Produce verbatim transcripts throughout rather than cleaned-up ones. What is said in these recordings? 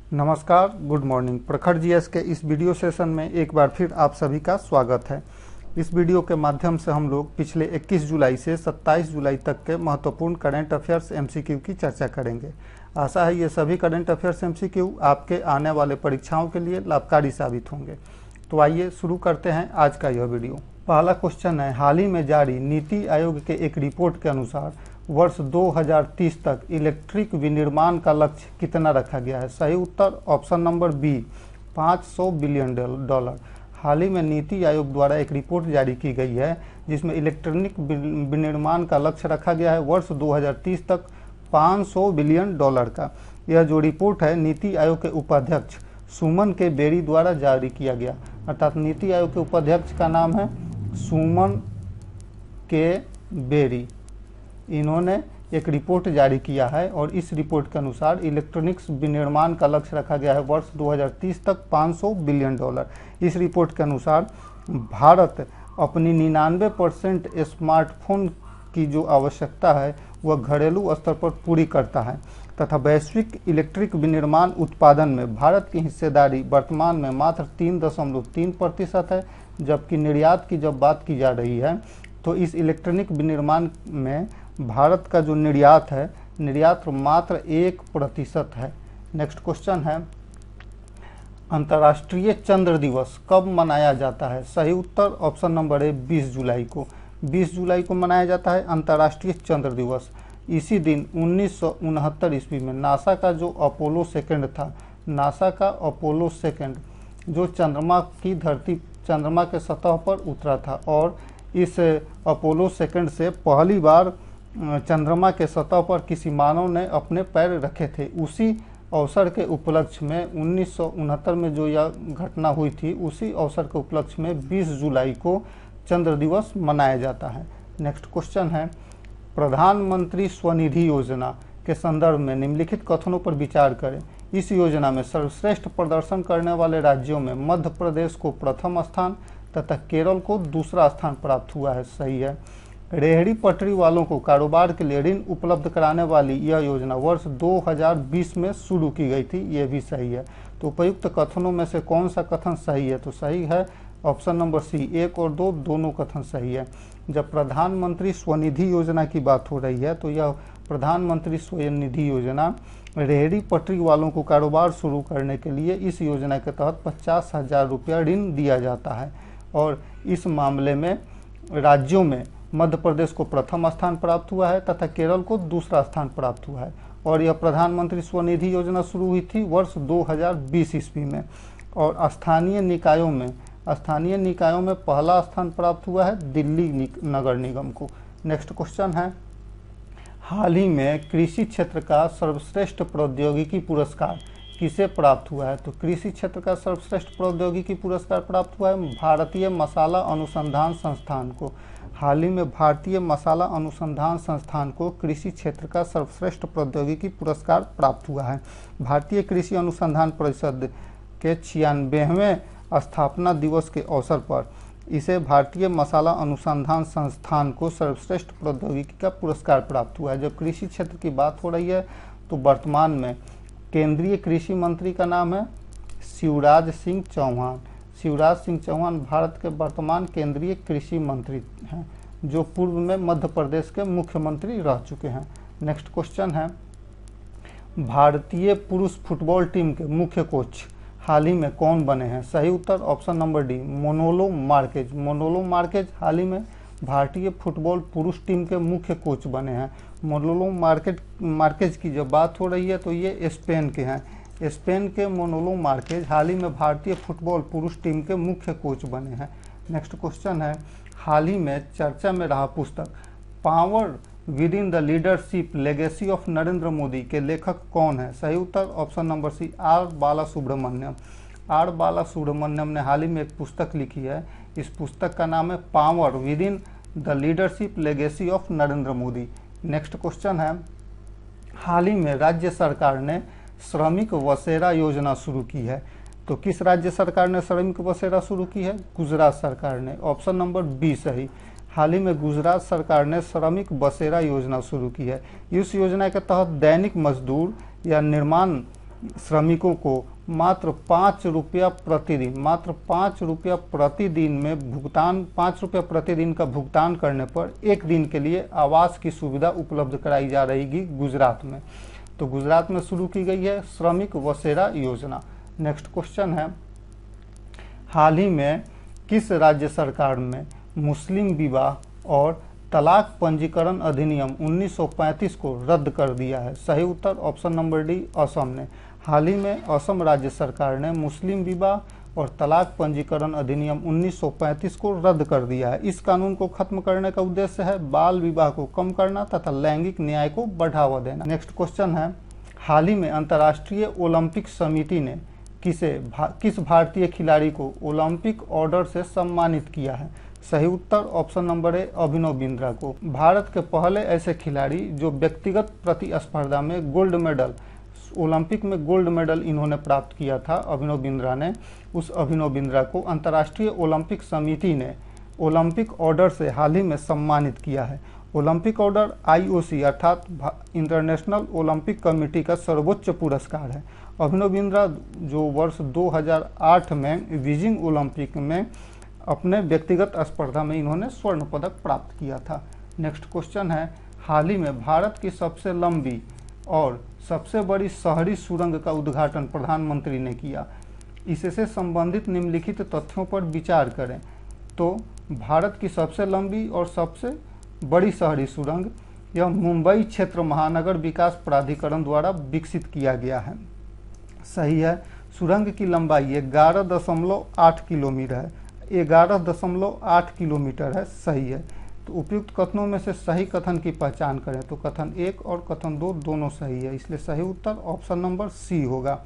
नमस्कार, good morning. प्रखर GS के इस वीडियो सेशन में एक बार फिर आप सभी का स्वागत है। इस वीडियो के माध्यम से हम लोग पिछले इक्कीस जुलाई से सत्ताईस जुलाई तक के महत्वपूर्ण करंट अफेयर्स एमसीक्यू की चर्चा करेंगे। आशा है ये सभी करंट अफेयर्स एमसीक्यू आपके आने वाले परीक्षाओं के लिए लाभकारी साबित होंगे। तो आइए शुरू करते हैं आज का यह वीडियो। पहला क्वेश्चन है, हाल ही में जारी नीति आयोग के एक रिपोर्ट के अनुसार वर्ष दो हज़ार तीस तक इलेक्ट्रिक विनिर्माण का लक्ष्य कितना रखा गया है? सही उत्तर ऑप्शन नंबर बी, पाँच सौ बिलियन डॉलर। हाल ही में नीति आयोग द्वारा एक रिपोर्ट जारी की गई है जिसमें इलेक्ट्रॉनिक विनिर्माण का लक्ष्य रखा गया है वर्ष दो हज़ार तीस तक पाँच सौ बिलियन डॉलर का। यह जो रिपोर्ट है नीति आयोग के उपाध्यक्ष सुमन के बेरी द्वारा जारी किया गया, अर्थात नीति आयोग के उपाध्यक्ष का नाम है सुमन के बेरी। इन्होंने एक रिपोर्ट जारी किया है और इस रिपोर्ट के अनुसार इलेक्ट्रॉनिक्स विनिर्माण का लक्ष्य रखा गया है वर्ष दो हज़ार तीस तक पाँच सौ बिलियन डॉलर। इस रिपोर्ट के अनुसार भारत अपनी निन्यानवे परसेंट स्मार्टफोन की जो आवश्यकता है वह घरेलू स्तर पर पूरी करता है तथा वैश्विक इलेक्ट्रिक विनिर्माण उत्पादन में भारत की हिस्सेदारी वर्तमान में मात्र तीन दशमलव तीन प्रतिशत है, जबकि निर्यात की जब बात की जा रही है तो इस इलेक्ट्रॉनिक विनिर्माण में भारत का जो निर्यात है निर्यात मात्र एक प्रतिशत है। नेक्स्ट क्वेश्चन है, अंतर्राष्ट्रीय चंद्र दिवस कब मनाया जाता है? सही उत्तर ऑप्शन नंबर ए, बीस जुलाई को। बीस जुलाई को मनाया जाता है अंतर्राष्ट्रीय चंद्र दिवस। इसी दिन उन्नीस सौ उनहत्तर ईस्वी में नासा का जो अपोलो सेकंड था, नासा का अपोलो सेकंड जो चंद्रमा की धरती चंद्रमा के सतह पर उतरा था और इस अपोलो सेकंड से पहली बार चंद्रमा के सतह पर किसी मानव ने अपने पैर रखे थे। उसी अवसर के उपलक्ष्य में उन्नीस सौ उनहत्तर में जो यह घटना हुई थी, उसी अवसर के उपलक्ष्य में बीस जुलाई को चंद्र दिवस मनाया जाता है। नेक्स्ट क्वेश्चन है, प्रधानमंत्री स्वनिधि योजना के संदर्भ में निम्नलिखित कथनों पर विचार करें। इस योजना में सर्वश्रेष्ठ प्रदर्शन करने वाले राज्यों में मध्य प्रदेश को प्रथम स्थान तथा केरल को दूसरा स्थान प्राप्त हुआ है। सही है। रेहड़ी पटरी वालों को कारोबार के लिए ऋण उपलब्ध कराने वाली यह योजना वर्ष दो हज़ार बीस में शुरू की गई थी, यह भी सही है। तो उपयुक्त कथनों में से कौन सा कथन सही है? तो सही है ऑप्शन नंबर सी, एक और दो दोनों कथन सही है। जब प्रधानमंत्री स्वनिधि योजना की बात हो रही है तो यह प्रधानमंत्री स्वनिधि योजना रेहड़ी पटरी वालों को कारोबार शुरू करने के लिए इस योजना के तहत पचास हजार रुपया ऋण दिया जाता है और इस मामले में राज्यों में मध्य प्रदेश को प्रथम स्थान प्राप्त हुआ है तथा केरल को दूसरा स्थान प्राप्त हुआ है और यह प्रधानमंत्री स्वनिधि योजना शुरू हुई थी वर्ष दो हज़ार बीस ईस्वी में। और स्थानीय निकायों में स्थानीय निकायों में पहला स्थान प्राप्त हुआ है दिल्ली नगर निगम को। नेक्स्ट क्वेश्चन है, हाल ही में कृषि क्षेत्र का सर्वश्रेष्ठ प्रौद्योगिकी पुरस्कार किसे प्राप्त हुआ है? तो कृषि क्षेत्र का सर्वश्रेष्ठ प्रौद्योगिकी पुरस्कार प्राप्त हुआ है भारतीय मसाला अनुसंधान संस्थान को। हाल ही में भारतीय मसाला अनुसंधान संस्थान को कृषि क्षेत्र का सर्वश्रेष्ठ प्रौद्योगिकी पुरस्कार प्राप्त हुआ है। भारतीय कृषि अनुसंधान परिषद के छियानवेवें स्थापना दिवस के अवसर पर इसे भारतीय मसाला अनुसंधान संस्थान को सर्वश्रेष्ठ प्रौद्योगिकी का पुरस्कार प्राप्त हुआ है। जब कृषि क्षेत्र की बात हो रही है तो वर्तमान में केंद्रीय कृषि मंत्री का नाम है शिवराज सिंह चौहान। शिवराज सिंह चौहान भारत के वर्तमान केंद्रीय कृषि मंत्री हैं जो पूर्व में मध्य प्रदेश के मुख्यमंत्री रह चुके हैं। नेक्स्ट क्वेश्चन है, भारतीय पुरुष फुटबॉल टीम के मुख्य कोच हाल ही में कौन बने हैं? सही उत्तर option number D, Manolo Marquez. Manolo Marquez हाल ही में भारतीय फुटबॉल पुरुष टीम के मुख्य कोच बने हैं। मोनोलो मार्केट मार्केज की जब बात हो रही है तो ये स्पेन के हैं। स्पेन के मोनोलो मार्केज हाल ही में भारतीय फुटबॉल पुरुष टीम के मुख्य कोच बने हैं। नेक्स्ट क्वेश्चन है, हाल ही में चर्चा में रहा पुस्तक power within the leadership legacy of Narendra Modi के लेखक कौन है? सही उत्तर option number C, R Bala Subramaniam. R Bala Subramaniam ने हाल ही में एक पुस्तक लिखी है। इस पुस्तक का नाम है power within the leadership legacy of Narendra Modi. Next question है, हाल ही में राज्य सरकार ने श्रमिक वसेरा योजना शुरू की है। तो किस राज्य सरकार ने श्रमिक वसेरा शुरू की है? गुजरात सरकार ने। ऑप्शन नंबर बी सही। हाल ही में गुजरात सरकार ने श्रमिक बसेरा योजना शुरू की है। इस योजना के तहत दैनिक मजदूर या निर्माण श्रमिकों को मात्र पाँच रुपया प्रतिदिन मात्र पाँच रुपया प्रतिदिन में भुगतान पाँच रुपया प्रतिदिन का भुगतान करने पर एक दिन के लिए आवास की सुविधा उपलब्ध कराई जा रही गुजरात में। तो गुजरात में शुरू की गई है श्रमिक वसेरा योजना। नेक्स्ट क्वेश्चन है, हाल ही में किस राज्य सरकार में मुस्लिम विवाह और तलाक पंजीकरण अधिनियम उन्नीस सौ पैंतीस को रद्द कर दिया है? सही उत्तर ऑप्शन नंबर डी, असम ने। हाल ही में असम राज्य सरकार ने मुस्लिम विवाह और तलाक पंजीकरण अधिनियम उन्नीस सौ पैंतीस को रद्द कर दिया है। इस कानून को खत्म करने का उद्देश्य है बाल विवाह को कम करना तथा लैंगिक न्याय को बढ़ावा देना। नेक्स्ट क्वेश्चन है, हाल ही में अंतर्राष्ट्रीय ओलंपिक समिति ने किसे भा, किस भारतीय खिलाड़ी को ओलंपिक ऑर्डर से सम्मानित किया है? सही उत्तर option number A, Abhinav Bindra को। भारत के पहले ऐसे खिलाड़ी जो व्यक्तिगत प्रतिस्पर्धा में गोल्ड मेडल ओलंपिक में गोल्ड मेडल इन्होंने प्राप्त किया था, अभिनव बिंद्रा ने। उस अभिनव बिंद्रा को अंतर्राष्ट्रीय ओलंपिक समिति ने ओलंपिक ऑर्डर से हाल ही में सम्मानित किया है। ओलंपिक ऑर्डर आईओसी अर्थात इंटरनेशनल ओलंपिक कमेटी का सर्वोच्च पुरस्कार है। अभिनव बिंद्रा जो वर्ष दो हज़ार आठ में बीजिंग ओलंपिक में अपने व्यक्तिगत स्पर्धा में इन्होंने स्वर्ण पदक प्राप्त किया था। नेक्स्ट क्वेश्चन है, हाल ही में भारत की सबसे लंबी और सबसे बड़ी शहरी सुरंग का उद्घाटन प्रधानमंत्री ने किया। इससे संबंधित निम्नलिखित तथ्यों पर विचार करें। तो भारत की सबसे लंबी और सबसे बड़ी शहरी सुरंग यह मुंबई क्षेत्र महानगर विकास प्राधिकरण द्वारा विकसित किया गया है। सही है। सुरंग की लंबाई ग्यारह दशमलव आठ किलोमीटर है ग्यारह दशमलव आठ किलोमीटर है। सही है। तो उपयुक्त कथनों में से सही कथन की पहचान करें तो कथन एक और कथन दो दोनों सही है, इसलिए सही उत्तर ऑप्शन नंबर सी होगा।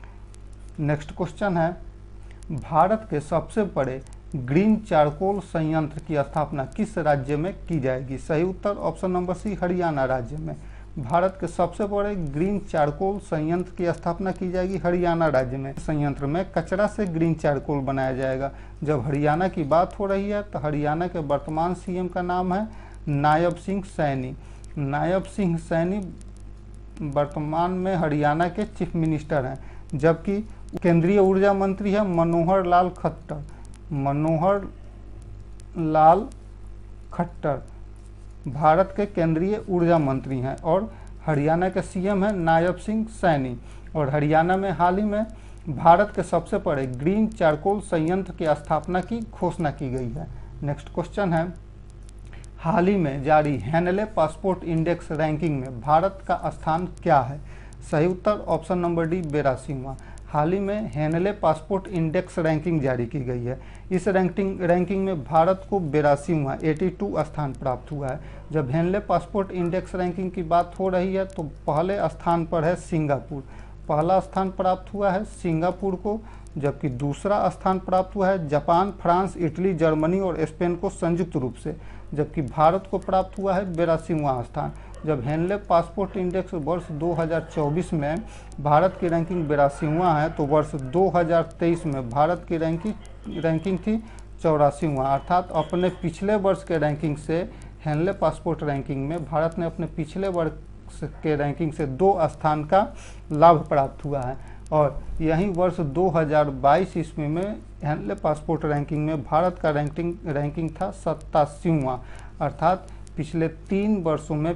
नेक्स्ट क्वेश्चन है, भारत के सबसे बड़े ग्रीन चारकोल संयंत्र की स्थापना किस राज्य में की जाएगी? सही उत्तर ऑप्शन नंबर सी, हरियाणा राज्य में। भारत के सबसे बड़े ग्रीन चारकोल संयंत्र की स्थापना की जाएगी हरियाणा राज्य में। संयंत्र में कचरा से ग्रीन चारकोल बनाया जाएगा। जब हरियाणा की बात हो रही है तो हरियाणा के वर्तमान सीएम का नाम है नायब सिंह सैनी। नायब सिंह सैनी वर्तमान में हरियाणा के चीफ मिनिस्टर हैं, जबकि केंद्रीय ऊर्जा मंत्री है मनोहर लाल खट्टर। मनोहर लाल खट्टर भारत के केंद्रीय ऊर्जा मंत्री हैं और हरियाणा के सीएम हैं नायब सिंह सैनी। और हरियाणा में हाल ही में भारत के सबसे बड़े ग्रीन चारकोल संयंत्र की स्थापना की घोषणा की गई है। नेक्स्ट क्वेश्चन है, हाल ही में जारी हेनले पासपोर्ट इंडेक्स रैंकिंग में भारत का स्थान क्या है? सही उत्तर ऑप्शन नंबर डी, बेरासीवां। हाल ही में हेनले पासपोर्ट इंडेक्स रैंकिंग जारी की गई है। इस रैंकिंग रैंकिंग में भारत को बेरासीवां बयासी स्थान प्राप्त हुआ है। जब हेनले पासपोर्ट इंडेक्स रैंकिंग की बात हो रही है तो पहले स्थान पर है सिंगापुर। पहला स्थान प्राप्त हुआ है सिंगापुर को, जबकि दूसरा स्थान प्राप्त हुआ है जापान, फ्रांस, इटली, जर्मनी और स्पेन को संयुक्त रूप से, जबकि भारत को प्राप्त हुआ है बेरासीवां स्थान। जब हेनले पासपोर्ट इंडेक्स वर्ष दो हज़ार चौबीस में भारत की रैंकिंग बेरासीवां है तो वर्ष दो हज़ार तेईस में भारत की रैंकिंग रैंकिंग थी चौरासीवां। अर्थात अपने पिछले वर्ष के रैंकिंग से हेनले पासपोर्ट रैंकिंग में भारत ने अपने पिछले वर्ष के रैंकिंग से दो स्थान का लाभ प्राप्त हुआ है। और यही वर्ष दो हज़ार बाईस ईस्वी में हेनले पासपोर्ट रैंकिंग में भारत का रैंकिंग रैंकिंग था सत्तासीवां। अर्थात पिछले तीन वर्षों में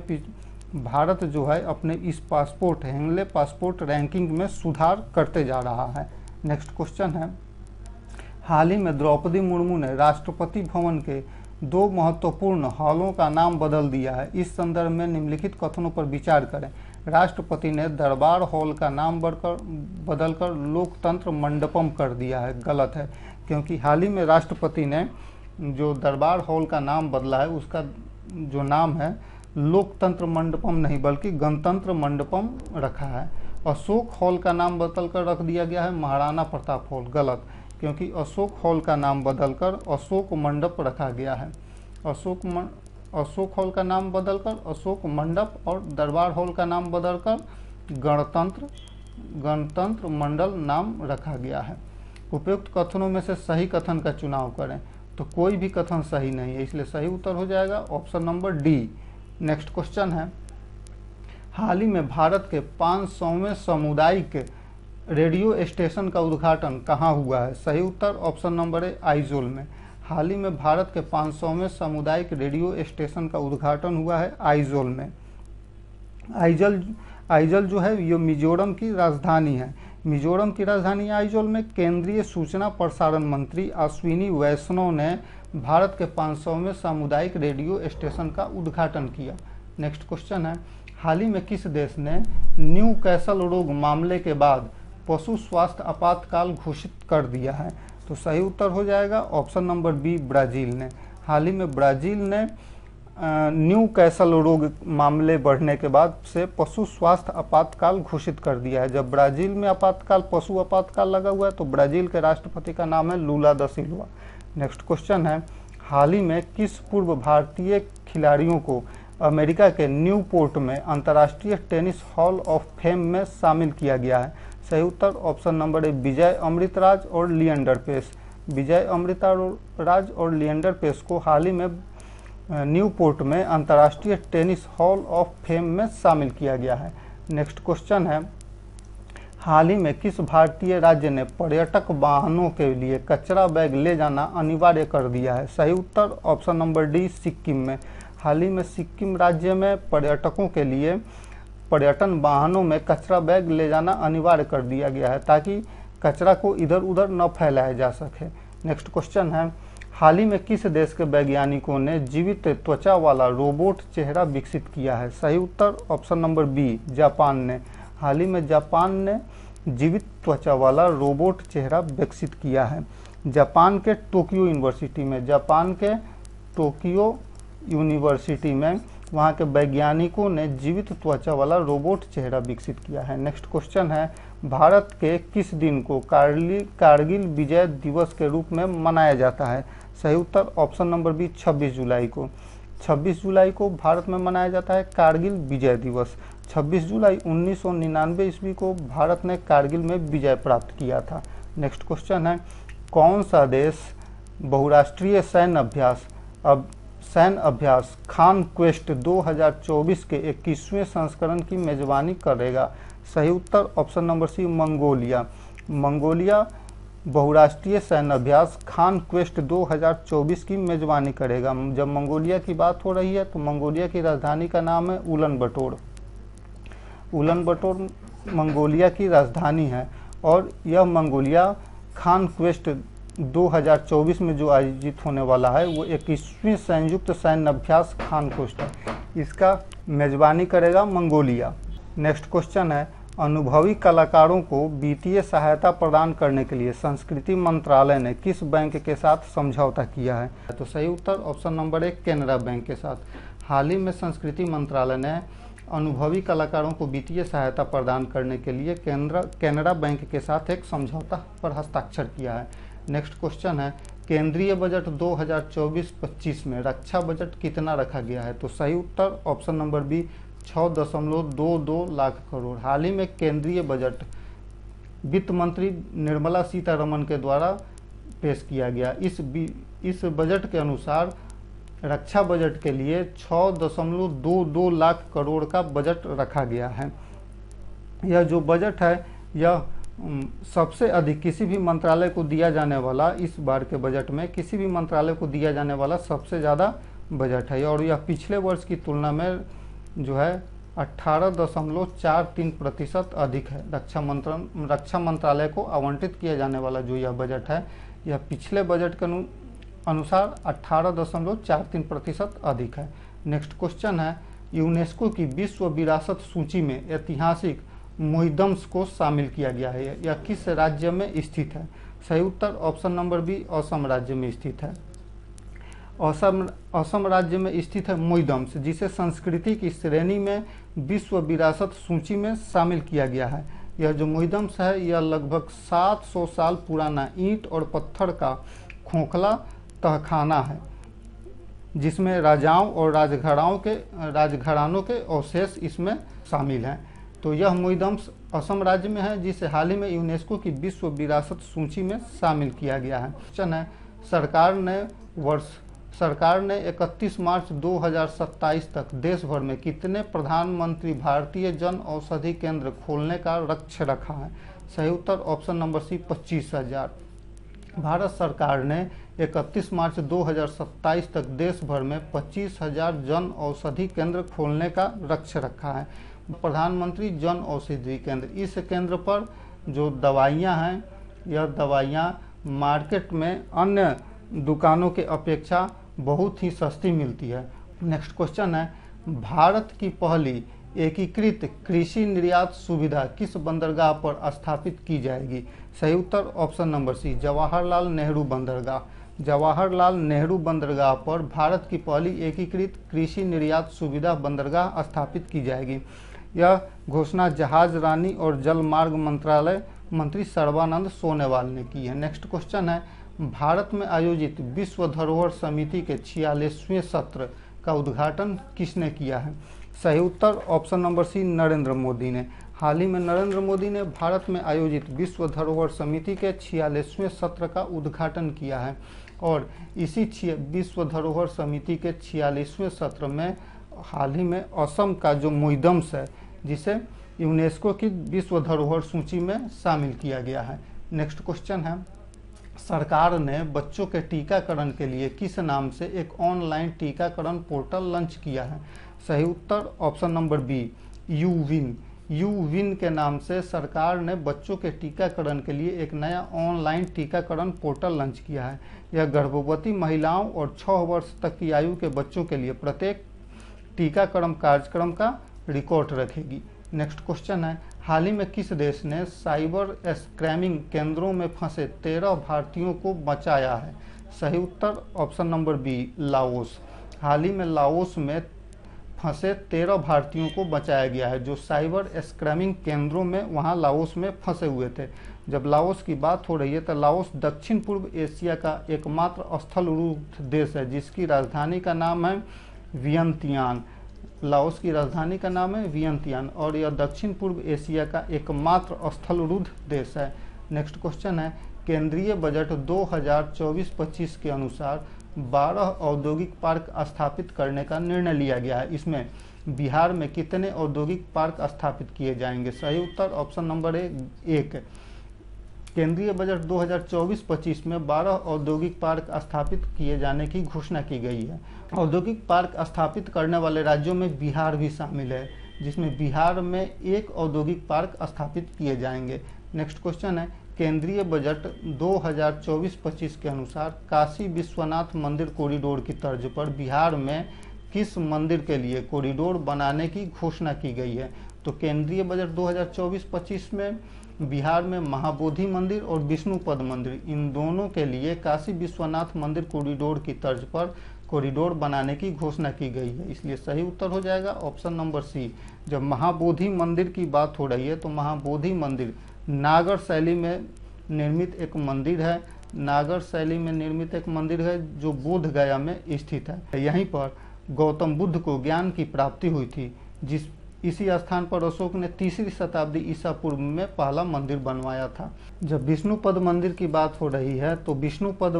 भारत जो है अपने इस पासपोर्ट हेनले पासपोर्ट रैंकिंग में सुधार करते जा रहा है। नेक्स्ट क्वेश्चन है, हाल ही में द्रौपदी मुर्मू ने राष्ट्रपति भवन के दो महत्वपूर्ण हॉलों का नाम बदल दिया है। इस संदर्भ में निम्नलिखित कथनों पर विचार करें। राष्ट्रपति ने दरबार हॉल का नाम बढ़कर बदलकर लोकतंत्र मंडपम कर दिया है। गलत है, क्योंकि हाल ही में राष्ट्रपति ने जो दरबार हॉल का नाम बदला है उसका जो नाम है लोकतंत्र मंडपम नहीं बल्कि गणतंत्र मंडपम रखा है। अशोक हॉल का नाम बदलकर रख दिया गया है महाराणा प्रताप हॉल। गलत, क्योंकि अशोक हॉल का नाम बदलकर अशोक मंडप रखा गया है। अशोक मन, अशोक हॉल का नाम बदलकर अशोक मंडप और दरबार हॉल का नाम बदलकर गणतंत्र गणतंत्र मंडल नाम रखा गया है। उपयुक्त कथनों में से सही कथन का चुनाव करें तो कोई भी कथन सही नहीं है, इसलिए सही उत्तर हो जाएगा option number D. Next question है, हाल ही में भारत के पाँच सौवें सामुदायिक रेडियो स्टेशन का उद्घाटन कहाँ हुआ है? सही उत्तर ऑप्शन नंबर ए आइजोल में। हाल ही में भारत के पाँच सौवें सामुदायिक रेडियो स्टेशन का उद्घाटन हुआ है आइजोल में। आइजल आइजल जो है ये मिजोरम की राजधानी है। मिजोरम की राजधानी आइजोल में केंद्रीय सूचना प्रसारण मंत्री अश्विनी वैष्णव ने भारत के पाँच सौवें सामुदायिक रेडियो स्टेशन का उद्घाटन किया। नेक्स्ट क्वेश्चन है, हाल ही में किस देश ने न्यू कैसल रोग मामले के बाद पशु स्वास्थ्य आपातकाल घोषित कर दिया है? तो सही उत्तर हो जाएगा ऑप्शन नंबर बी ब्राज़ील ने। हाल ही में ब्राज़ील ने न्यू कैसल रोग मामले बढ़ने के बाद से पशु स्वास्थ्य आपातकाल घोषित कर दिया है। जब ब्राज़ील में आपातकाल पशु आपातकाल लगा हुआ है तो ब्राज़ील के राष्ट्रपति का नाम है लूला दा सिल्वा। नेक्स्ट क्वेश्चन है, हाल ही में किस पूर्व भारतीय खिलाड़ियों को अमेरिका के न्यूपोर्ट में अंतर्राष्ट्रीय टेनिस हॉल ऑफ फेम में शामिल किया गया है? सही उत्तर option number A Vijay Amritraj और लिएंडर पेस। विजय अमृतराज और लिएंडर पेस को हाल ही में न्यूपोर्ट में अंतर्राष्ट्रीय टेनिस हॉल ऑफ फेम में शामिल किया गया है। नेक्स्ट क्वेश्चन है, हाल ही में किस भारतीय राज्य ने पर्यटक वाहनों के लिए कचरा बैग ले जाना अनिवार्य कर दिया है? सही उत्तर ऑप्शन नंबर डी सिक्किम में। हाल ही में सिक्किम राज्य में पर्यटकों के लिए पर्यटन वाहनों में कचरा बैग ले जाना अनिवार्य कर दिया गया है ताकि कचरा को इधर उधर न फैलाया जा सके। नेक्स्ट क्वेश्चन है, हाल ही में किस देश के वैज्ञानिकों ने जीवित त्वचा वाला रोबोट चेहरा विकसित किया है? सही उत्तर ऑप्शन नंबर बी जापान ने। हाल ही में जापान ने जीवित त्वचा वाला रोबोट चेहरा विकसित किया है। जापान के टोक्यो यूनिवर्सिटी में जापान के टोक्यो यूनिवर्सिटी में वहाँ के वैज्ञानिकों ने जीवित त्वचा वाला रोबोट चेहरा विकसित किया है। नेक्स्ट क्वेश्चन है, भारत के किस दिन को कारगिल कारगिल विजय दिवस के रूप में मनाया जाता है? सही उत्तर ऑप्शन नंबर बी छब्बीस जुलाई को। छब्बीस जुलाई को भारत में मनाया जाता है कारगिल विजय दिवस। छब्बीस जुलाई उन्नीस सौ निन्यानवे ईस्वी को भारत ने कारगिल में विजय प्राप्त किया था। नेक्स्ट क्वेश्चन है, कौन सा देश बहुराष्ट्रीय सैन्य अभ्यास अब सैन्य अभ्यास खान क्वेस्ट दो हज़ार चौबीस के इक्कीसवें संस्करण की मेजबानी करेगा? सही उत्तर option number C Mongolia. Mongolia बहुराष्ट्रीय सैन्य अभ्यास खान क्वेस्ट दो हज़ार चौबीस की मेजबानी करेगा। जब मंगोलिया की बात हो रही है तो मंगोलिया की राजधानी का नाम है उलन बटोर। उलन बटोर मंगोलिया की राजधानी है और यह मंगोलिया खान क्वेस्ट दो हज़ार चौबीस में जो आयोजित होने वाला है वो इक्कीसवीं संयुक्त सैन्य अभ्यास खान क्वेस्ट है। इसका मेजबानी करेगा मंगोलिया। नेक्स्ट क्वेश्चन है, अनुभवी कलाकारों को वित्तीय सहायता प्रदान करने के लिए संस्कृति मंत्रालय ने किस बैंक के साथ समझौता किया है? तो सही उत्तर ऑप्शन नंबर एक केनरा बैंक के साथ। हाल ही में संस्कृति मंत्रालय ने अनुभवी कलाकारों को वित्तीय सहायता प्रदान करने के लिए केंद्र केनरा बैंक के साथ एक समझौता पर हस्ताक्षर किया है। नेक्स्ट क्वेश्चन है, केंद्रीय बजट दो हज़ार चौबीस पच्चीस में रक्षा बजट कितना रखा गया है? तो सही उत्तर ऑप्शन नंबर बी छः दशमलव दो दो लाख करोड़। हाल ही में केंद्रीय बजट वित्त मंत्री निर्मला सीतारमन के द्वारा पेश किया गया। इस इस बजट के अनुसार रक्षा बजट के लिए छः दशमलव दो दो लाख करोड़ का बजट रखा गया है। यह जो बजट है यह सबसे अधिक किसी भी मंत्रालय को दिया जाने वाला इस बार के बजट में किसी भी मंत्रालय को दिया जाने वाला सबसे ज़्यादा बजट है और यह पिछले वर्ष की तुलना में जो है अट्ठारह दशमलव चार तीन प्रतिशत अधिक है। रक्षा मंत्र रक्षा मंत्रालय को आवंटित किया जाने वाला जो यह बजट है यह पिछले बजट के अनुसार अट्ठारह दशमलव चार तीन प्रतिशत अधिक है। नेक्स्ट क्वेश्चन है, यूनेस्को की विश्व विरासत सूची में ऐतिहासिक मोहिदम्स को शामिल किया गया है, यह किस राज्य में स्थित है? सही उत्तर ऑप्शन नंबर बी असम राज्य में स्थित है। असम असम राज्य में स्थित है मोहिदम्स, जिसे संस्कृति की श्रेणी में विश्व विरासत सूची में शामिल किया गया है। यह जो मोहिदम्स है यह लगभग सात सौ साल पुराना ईंट और पत्थर का खोखला तहखाना है जिसमें राजाओं और राजघराओं के राजघरानों के अवशेष इसमें शामिल हैं। तो यह मोहिदम्स असम राज्य में है जिसे हाल ही में यूनेस्को की विश्व विरासत सूची में शामिल किया गया है। क्वेश्चन है, सरकार ने वर्ष सरकार ने इकतीस मार्च दो हज़ार सत्ताईस तक देश भर में कितने प्रधानमंत्री भारतीय जन औषधि केंद्र खोलने का लक्ष्य रखा है? सही उत्तर ऑप्शन नंबर सी पच्चीस हजार। भारत सरकार ने इकतीस मार्च दो हज़ार सत्ताईस तक देश भर में पच्चीस हजार जन औषधि केंद्र खोलने का लक्ष्य रखा है। प्रधानमंत्री जन औषधि केंद्र, इस केंद्र पर जो दवाइयाँ हैं यह दवाइयाँ मार्केट में अन्य दुकानों के अपेक्षा बहुत ही सस्ती मिलती है। नेक्स्ट क्वेश्चन है, भारत की पहली एकीकृत कृषि निर्यात सुविधा किस बंदरगाह पर स्थापित की जाएगी? सही उत्तर option number C Jawaharlal Nehru बंदरगाह। जवाहरलाल नेहरू बंदरगाह पर भारत की पहली एकीकृत कृषि निर्यात सुविधा बंदरगाह स्थापित की जाएगी। यह घोषणा जहाज रानी और जल मार्ग मंत्रालय मंत्री सर्बानंद सोनोवाल ने की है। नेक्स्ट क्वेश्चन है, भारत में आयोजित विश्व धरोहर समिति के छियालीसवें सत्र का उद्घाटन किसने किया है? सही उत्तर option number C Narendra Modi ने। हाल ही में नरेंद्र मोदी ने भारत में आयोजित विश्व धरोहर समिति के छियालीसवें सत्र का उद्घाटन किया है और इसी विश्व धरोहर समिति के छियालीसवें सत्र में हाल ही में असम का जो मोइदम्स है जिसे यूनेस्को की विश्व धरोहर सूची में शामिल किया गया है। नेक्स्ट क्वेश्चन है, सरकार ने बच्चों के टीकाकरण के लिए किस नाम से एक ऑनलाइन टीकाकरण पोर्टल लॉन्च किया है? सही उत्तर option number B U win. U win के नाम से सरकार ने बच्चों के टीकाकरण के लिए एक नया ऑनलाइन टीकाकरण पोर्टल लॉन्च किया है। यह गर्भवती महिलाओं और छः वर्ष तक की आयु के बच्चों के लिए प्रत्येक टीकाकरण कार्यक्रम का रिकॉर्ड रखेगी। नेक्स्ट क्वेश्चन है, हाल ही में किस देश ने साइबर स्कैमिंग केंद्रों में फंसे तेरह भारतीयों को बचाया है? सही उत्तर ऑप्शन नंबर बी लाओस। हाल ही में लाओस में फंसे तेरह भारतीयों को बचाया गया है जो साइबर स्कैमिंग केंद्रों में वहां लाओस में फंसे हुए थे। जब लाओस की बात हो रही है तो लाओस दक्षिण पूर्व एशिया का एकमात्र स्थलरूढ़ देश है जिसकी राजधानी का नाम है वियंतियान। लाओस की राजधानी का नाम है वियंतियान और यह दक्षिण पूर्व एशिया का एकमात्र स्थलरूढ़ देश है। नेक्स्ट क्वेश्चन है, केंद्रीय बजट दो हज़ार चौबीस पच्चीस के अनुसार बारह औद्योगिक पार्क स्थापित करने का निर्णय लिया गया है। इसमें बिहार में कितने औद्योगिक पार्क स्थापित किए जाएंगे? सही उत्तर ऑप्शन नंबर एक। केंद्रीय बजट दो हज़ार चौबीस पच्चीस में बारह औद्योगिक पार्क स्थापित किए जाने की घोषणा की गई है। औद्योगिक पार्क स्थापित करने वाले राज्यों में बिहार भी शामिल है जिसमें बिहार में एक औद्योगिक पार्क स्थापित किए जाएंगे। नेक्स्ट क्वेश्चन है, केंद्रीय बजट दो हज़ार चौबीस पच्चीस के अनुसार काशी विश्वनाथ मंदिर कॉरिडोर की तर्ज पर बिहार में किस मंदिर के लिए कॉरिडोर बनाने की घोषणा की गई है? तो केंद्रीय बजट दो हज़ार चौबीस पच्चीस में बिहार में महाबोधि मंदिर और विष्णुपद मंदिर इन दोनों के लिए काशी विश्वनाथ मंदिर कॉरिडोर की तर्ज पर कॉरिडोर बनाने की घोषणा की गई है। इसलिए सही उत्तर हो जाएगा ऑप्शन नंबर सी। जब महाबोधि मंदिर की बात हो रही है तो महाबोधि मंदिर नागर शैली में निर्मित एक मंदिर है। नागर शैली में निर्मित एक मंदिर है जो बोध गया में स्थित है। यहीं पर गौतम बुद्ध को ज्ञान की प्राप्ति हुई थी। जिस इसी स्थान पर अशोक ने तीसरी शताब्दी ईसा पूर्व में पहला मंदिर बनवाया था। जब विष्णुपद मंदिर की बात हो रही है तो विष्णुपद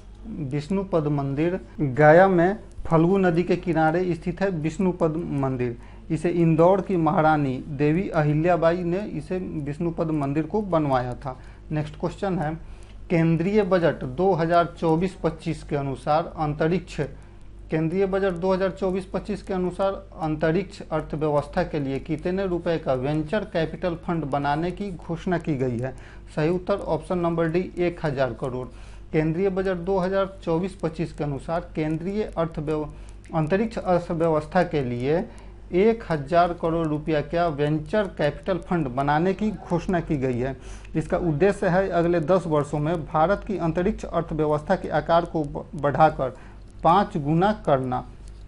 विष्णुपद मंदिर गया में फल्गु नदी के किनारे स्थित है। विष्णुपद मंदिर इसे इंदौर की महारानी देवी अहिल्याबाई ने इसे विष्णुपद मंदिर को बनवाया था। नेक्स्ट क्वेश्चन है, केंद्रीय बजट दो हज़ार चौबीस पच्चीस के अनुसार अंतरिक्ष केंद्रीय बजट दो हज़ार चौबीस पच्चीस के अनुसार अंतरिक्ष अर्थव्यवस्था के लिए कितने रुपए का वेंचर कैपिटल फंड बनाने की घोषणा की गई है? सही उत्तर ऑप्शन नंबर डी एक हजार करोड़। केंद्रीय बजट दो हज़ार चौबीस पच्चीस के अनुसार केंद्रीय अर्थव्यव अंतरिक्ष अर्थव्यवस्था के लिए एक हजार करोड़ रुपया का वेंचर कैपिटल फंड बनाने की घोषणा की गई है। इसका उद्देश्य है अगले दस वर्षों में भारत की अंतरिक्ष अर्थव्यवस्था के आकार को बढ़ाकर पाँच गुना करना।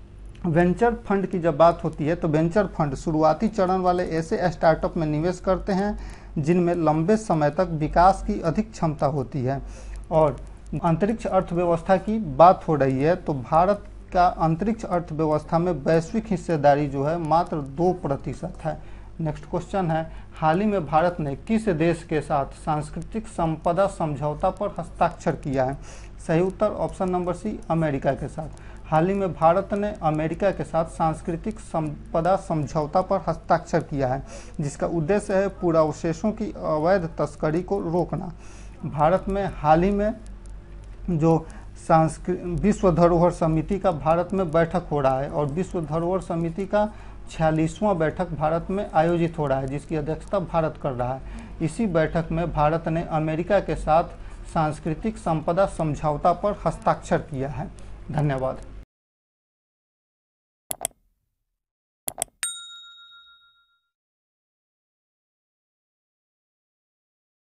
वेंचर फंड की जब बात होती है तो वेंचर फंड शुरुआती चरण वाले ऐसे स्टार्टअप में निवेश करते हैं जिनमें लंबे समय तक विकास की अधिक क्षमता होती है। और अंतरिक्ष अर्थव्यवस्था की बात हो रही है तो भारत का अंतरिक्ष अर्थव्यवस्था में वैश्विक हिस्सेदारी जो है मात्र दो प्रतिशत है। नेक्स्ट क्वेश्चन है, हाल ही में भारत ने किस देश के साथ सांस्कृतिक संपदा समझौता पर हस्ताक्षर किया है? सही उत्तर ऑप्शन नंबर सी अमेरिका के साथ। हाल ही में भारत ने अमेरिका के साथ सांस्कृतिक संपदा समझौता पर हस्ताक्षर किया है, जिसका उद्देश्य है पुरावशेषों की अवैध तस्करी को रोकना। भारत में हाल ही में जो सांस्कृ विश्व धरोहर समिति का भारत में बैठक हो रहा है और विश्व धरोहर समिति का छियालीसवां बैठक भारत में आयोजित हो रहा है, जिसकी अध्यक्षता भारत कर रहा है। इसी बैठक में भारत ने अमेरिका के साथ सांस्कृतिक संपदा समझौता पर हस्ताक्षर किया है। धन्यवाद।